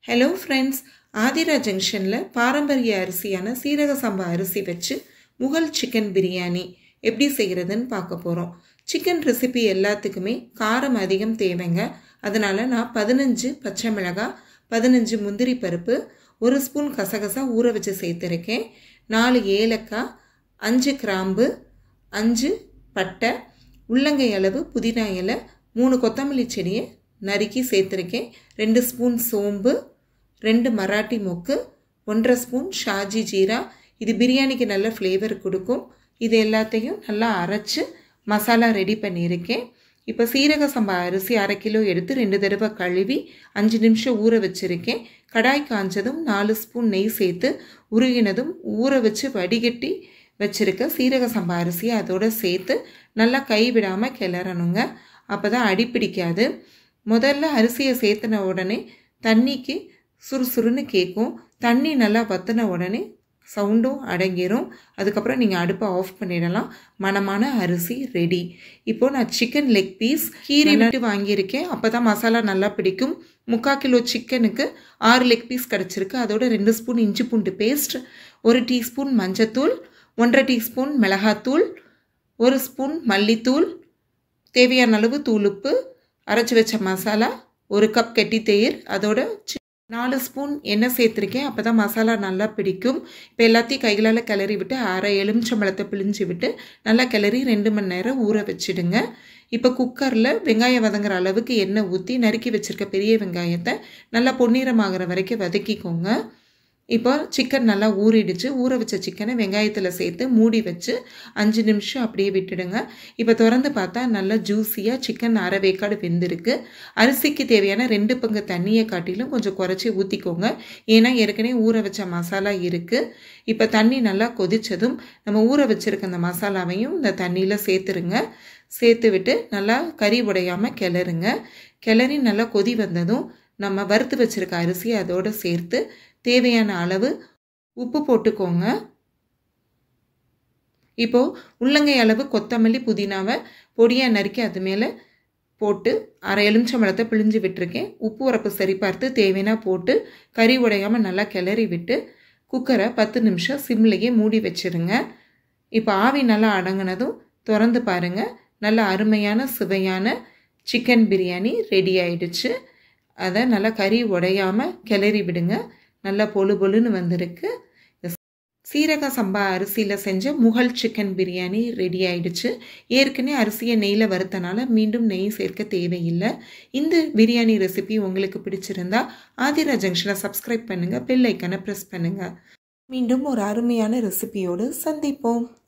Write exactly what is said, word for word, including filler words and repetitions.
Hello friends, Aadhira ஜங்ஷனில் பாரம்பரிய அரிசியான சீரக சம்பா அரிசி வச்சு முகல் சிக்கன் பிரியாணி எப்படி செய்கிறதுன்னு பார்க்க போகிறோம். சிக்கன் ரெசிபி எல்லாத்துக்குமே காரம் அதிகம் தேவைங்க. அதனால் நான் பதினஞ்சு பச்சை மிளகாய், பதினஞ்சு முந்திரி பருப்பு, ஒரு ஸ்பூன் கசகசா ஊற வச்சு சேர்த்துருக்கேன். நாலு ஏலக்காய், அஞ்சு கிராம்பு, அஞ்சு பட்டை, உள்ளங்கை அளவு புதினா இலை, மூணு கொத்தமல்லி செடியை நறுக்கி சேர்த்துருக்கேன். ரெண்டு ஸ்பூன் சோம்பு, ரெண்டு மராட்டி மொக்கு, ஒன்றரை ஸ்பூன் ஷாஜி ஜீரா. இது பிரியாணிக்கு நல்ல ஃப்ளேவர் கொடுக்கும். இது எல்லாத்தையும் நல்லா அரைச்சி மசாலா ரெடி பண்ணியிருக்கேன். இப்போ சீரக சம்பா அரிசி அரை கிலோ எடுத்து ரெண்டு தடவை கழுவி அஞ்சு நிமிஷம் ஊற வச்சுருக்கேன். கடாய் காஞ்சதும் நாலு ஸ்பூன் நெய் சேர்த்து உருகினதும் ஊற வச்சு வடிகட்டி வச்சுருக்க சீரக சம்பா அரிசியை அதோடு சேர்த்து நல்லா கைவிடாமல் கிளறணுங்க. அப்போ தான் அடி பிடிக்காது. முதல்ல அரிசியை சேர்த்துன உடனே தண்ணிக்கு சுறுசுறுன்னு கேட்கும். தண்ணி நல்லா வற்றின உடனே சவுண்டும் அடங்கிடும். அதுக்கப்புறம் நீங்கள் அடுப்பை ஆஃப் பண்ணிடலாம். மணமான அரிசி ரெடி. இப்போது நான் சிக்கன் லெக் பீஸ் கீரை விட்டு வாங்கியிருக்கேன். அப்போ தான் மசாலா நல்லா பிடிக்கும். முக்கால் கிலோ சிக்கனுக்கு ஆறு லெக் பீஸ் கிடச்சிருக்கு. அதோட ரெண்டு ஸ்பூன் இஞ்சி பூண்டு பேஸ்ட், ஒரு டீஸ்பூன் மஞ்சத்தூள், ஒன்றரை டீஸ்பூன் மிளகாத்தூள், ஒரு ஸ்பூன் மல்லித்தூள், தேவையான அளவு தூளுப்பு, அரைச்சி வச்ச மசாலா, ஒரு கப் கெட்டி தயிர், அதோட நாலு ஸ்பூன் எண்ணெய் சேர்த்துருக்கேன். அப்போ தான் மசாலா நல்லா பிடிக்கும். இப்போ எல்லாத்தையும் கைகளால் கிளறி விட்டு அரை எலுமிச்சம்பழத்தை பிழிஞ்சு விட்டு நல்லா கிளறி ரெண்டு மணி நேரம் ஊற வச்சுடுங்க. இப்போ குக்கரில் வெங்காயம் வதங்குற அளவுக்கு எண்ணெய் ஊற்றி நறுக்கி வச்சுருக்க பெரிய வெங்காயத்தை நல்லா பொன்னிறமாகிற வரைக்கும் வதக்கிக்கோங்க. இப்போ சிக்கன் நல்லா ஊறிடுச்சு. ஊற வச்ச சிக்கனை வெங்காயத்தில் சேர்த்து மூடி வச்சு அஞ்சு நிமிஷம் அப்படியே விட்டுடுங்க. இப்போ திறந்து பார்த்தா நல்லா ஜூஸியாக சிக்கன் அரை வேக்காடு வெந்திருக்கு. அரிசிக்கு தேவையான ரெண்டு பங்கு தண்ணியை காட்டிலும் கொஞ்சம் குறைச்சி ஊற்றிக்கோங்க. ஏன்னா ஏற்கனவே ஊற வச்ச மசாலா இருக்குது. இப்போ தண்ணி நல்லா கொதித்ததும் நம்ம ஊற வச்சுருக்க அந்த மசாலாவையும் இந்த தண்ணியில் சேர்த்துருங்க. சேர்த்து விட்டு நல்லா கறி உடையாமல் கிளறுங்க. கிளறி நல்லா கொதி வந்ததும் நம்ம வறுத்து வச்சுருக்க அரிசியை அதோடு சேர்த்து தேவையான அளவு உப்பு போட்டுக்கோங்க. இப்போது உள்ளங்கை அளவு கொத்தமல்லி புதினாவை பொடியாக நறுக்கி அது மேலே போட்டு அரை எலுமிச்சம்பழத்தை பிழிஞ்சு விட்டுருக்கேன். உப்பு உரப்பு சரி பார்த்து தேவைன்னா போட்டு கறி உடையாமல் நல்லா கிளறி விட்டு குக்கரை பத்து நிமிஷம் சிம்லேயே மூடி வச்சுருங்க. இப்போ ஆவி நல்லா அடங்கினதும் திறந்து பாருங்கள். நல்ல அருமையான சுவையான சிக்கன் பிரியாணி ரெடி ஆயிடுச்சு. அதை நல்லா கறி உடையாமல் கிளறி விடுங்க. நல்லா பொழு பொழுன்னு வந்திருக்கு. சீரக சம்பா அரிசியில் செஞ்ச முகல் சிக்கன் பிரியாணி ரெடி ஆயிடுச்சு. ஏற்கனவே அரிசியை நெய்யில் வறுத்தனால மீண்டும் நெய் சேர்க்க தேவையில்லை. இந்த பிரியாணி ரெசிபி உங்களுக்கு பிடிச்சிருந்தா ஆதிரா ஜங்ஷனை சப்ஸ்கிரைப் பண்ணுங்கள், பெல் ஐக்கனை ப்ரெஸ் பண்ணுங்கள். மீண்டும் ஒரு அருமையான ரெசிபியோடு சந்திப்போம்.